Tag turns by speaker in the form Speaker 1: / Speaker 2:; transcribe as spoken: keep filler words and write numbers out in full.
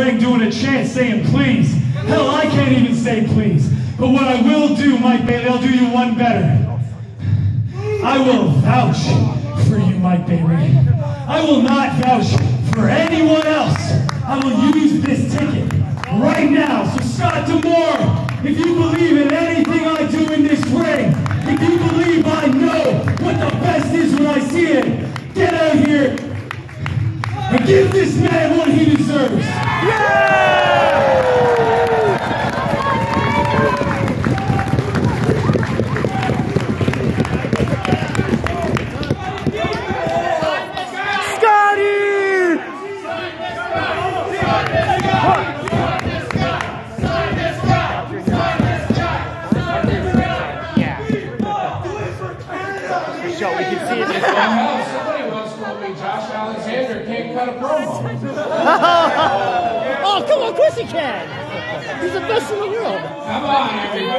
Speaker 1: doing a chant saying please. Hell, I can't even say please. But what I will do, Mike Bailey, I'll do you one better. I will vouch for you, Mike Bailey. I will not vouch for anyone else. I will use this ticket right now. So Scott D'Amore, if you believe in anything I do in this ring, if you believe I know what the best is when I see it, get out here and give this man what he deserves. Yeah!
Speaker 2: We can see it in the somebody once told me Josh Alexander can't cut a promo.
Speaker 3: Oh, come on, of course he can. He's the best in the world.
Speaker 2: Come on, everybody.